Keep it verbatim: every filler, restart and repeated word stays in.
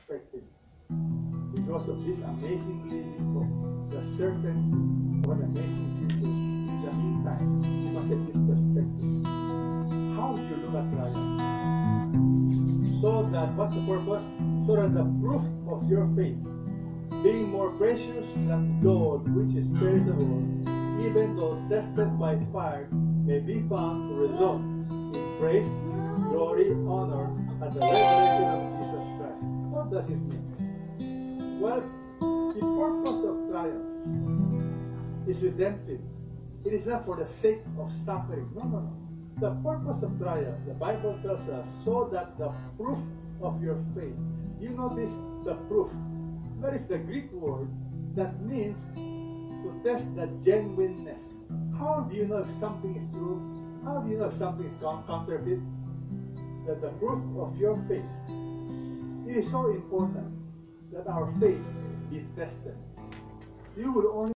perspective because of this amazingly the certainty of an amazing future. In the meantime, you must have this perspective. How do you look at trials? So that, what's the purpose? So that the proof of your faith, being more precious than gold which is perishable, even though tested by fire, may be found to result in praise, glory, honor at the revelation of Jesus Christ. What does it mean? Well, the purpose of trials is redemptive. It is not for the sake of suffering. No, no, no. The purpose of trials, the Bible tells us, so that the proof of your faith. You notice the proof. That is the Greek word that means to test the genuineness. How do you know if something is true? How do you know if something is counterfeit? That the proof of your faith. It is so important that our faith be tested. You will only